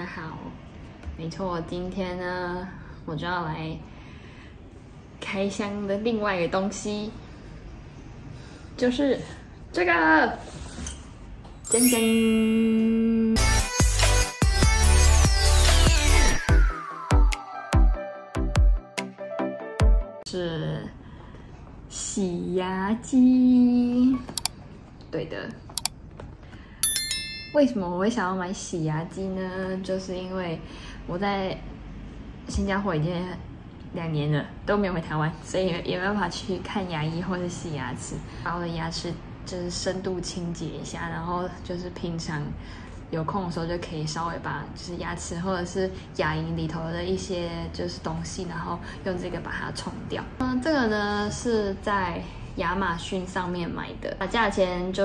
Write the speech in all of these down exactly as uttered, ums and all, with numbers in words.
家好，没错，今天呢，我就要来开箱的另外一个东西，就是这个，噔噔，是洗牙机，对的。 为什么我会想要买洗牙机呢？就是因为我在新加坡已经两年了，都没有回台湾，所以也没办法去看牙医或者洗牙齿，把我的牙齿就是深度清洁一下，然后就是平常有空的时候就可以稍微把就是牙齿或者是牙龈里头的一些就是东西，然后用这个把它冲掉。嗯，这个呢是在亚马逊上面买的，价钱就是。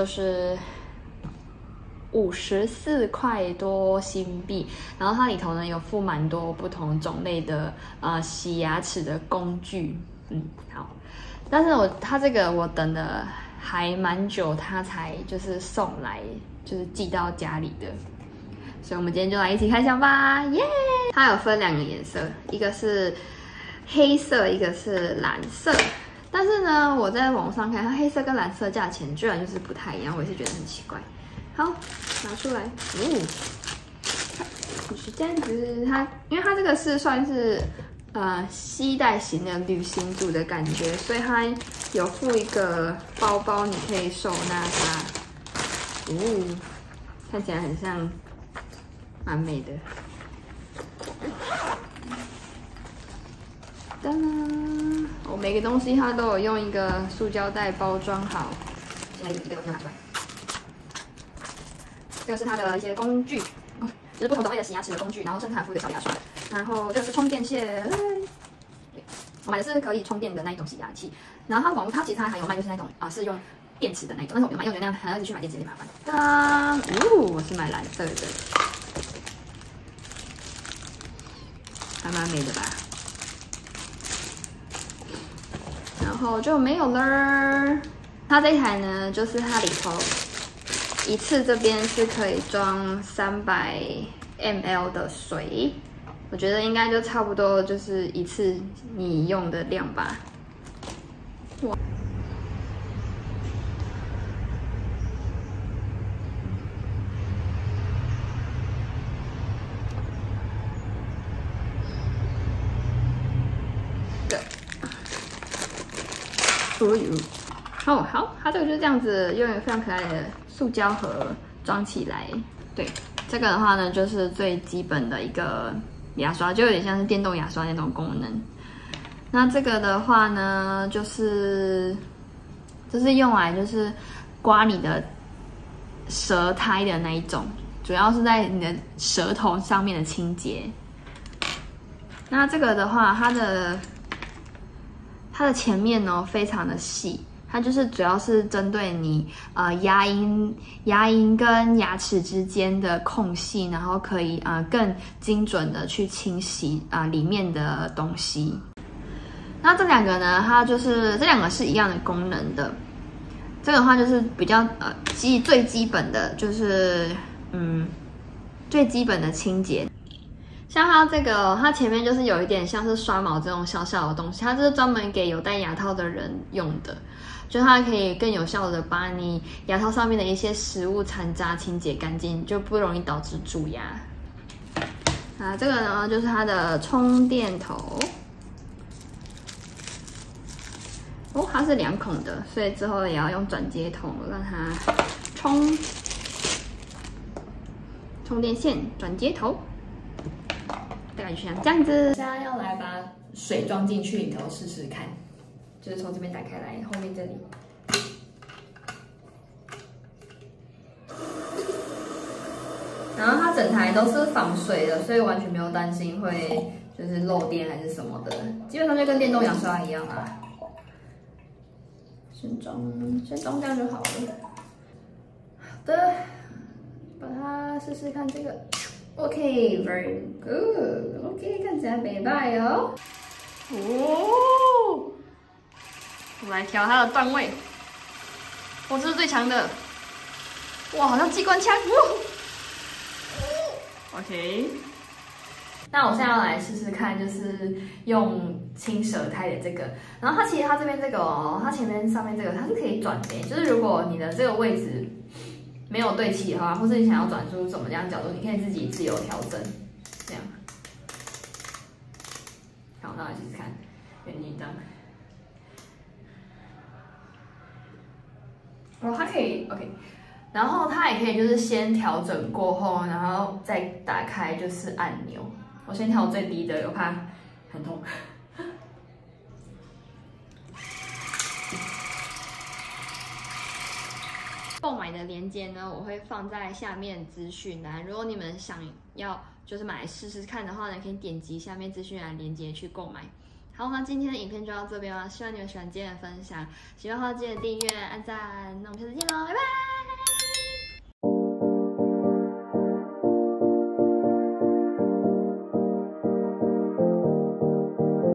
五十四块多新币，然后它里头呢有附蛮多不同种类的呃洗牙齿的工具，嗯，好，但是我它这个我等了还蛮久，它才就是送来，就是寄到家里的，所以我们今天就来一起开箱吧，耶！它有分两个颜色，一个是黑色，一个是蓝色。 但是呢，我在网上看，它黑色跟蓝色价钱居然就是不太一样，我也是觉得很奇怪。好，拿出来，哦，就是这样子。它因为它这个是算是呃携带型的旅行组的感觉，所以它有附一个包包，你可以收纳它。哦，看起来很像，蛮美的。当当，我每个东西它都有用一个塑胶袋包装好。现在一个拿出来。 这个是它的一些工具，就是不同种类的洗牙齿的工具，然后甚至还附一个小牙刷。然后这个是充电线，我买的是可以充电的那一种洗牙器。然后它网络它其实它还有卖，就是那种啊是用电池的那种，但是我没有买，因为我觉得那样还要一直去买电池有点麻烦。当，哦，我是买蓝色的，还蛮美的吧？然后就没有了。它这一台呢，就是它里头。 一次这边是可以装三百 M L 的水，我觉得应该就差不多就是一次你用的量吧。哇！对，哦呦，哦好，它这个就是这样子，用一个非常可爱的。 塑胶盒装起来，对这个的话呢，就是最基本的一个牙刷，就有点像是电动牙刷那种功能。那这个的话呢，就是就是用来就是刮你的舌苔的那一种，主要是在你的舌头上面的清洁。那这个的话，它的它的前面呢非常的细。 它就是主要是针对你呃牙龈、牙龈跟牙齿之间的空隙，然后可以呃更精准的去清洗啊、呃、里面的东西。那这两个呢，它就是这两个是一样的功能的。这个的话就是比较呃基最基本的就是嗯最基本的清洁。 像它这个，它前面就是有一点像是刷毛这种小小的东西，它就是专门给有戴牙套的人用的，就它可以更有效的把你牙套上面的一些食物残渣清洁干净，就不容易导致蛀牙。啊，这个呢就是它的充电头，哦，它是两孔的，所以之后也要用转接头让它充充电线转接头。 大概就像这样子。现在要来把水装进去里头试试看，就是从这边打开来，后面这里。然后它整台都是防水的，所以完全没有担心会就是漏电还是什么的，基本上就跟电动牙刷一样啊。先装，先装这样就好了。好的，把它试试看这个。 OK, very good. OK， 看起来美败哦。哦，我来调它的段位。我这是最强的。哇，好像机关枪。哦 OK。那我现在要来试试看，就是用轻舌苔的这个，然后它其实它这边这个哦，它前面上面这个它是可以转的，就是如果你的这个位置没有对齐的话，或是你想要转出怎么样角度，你可以自己自由调整，这样。好，那我试试看，原地档。哦，它可以 OK。然后它也可以就是先调整过后，然后再打开就是按钮。我先调最低的，我怕很痛。购买的链接呢，我会放在下面资讯栏。如果你们想要就是买来试试看的话呢，可以点击下面资讯栏链接去购买。好，那今天的影片就到这边了，希望你们喜欢今天的分享。喜欢的话记得订阅、按赞。那我们下次见喽，拜拜。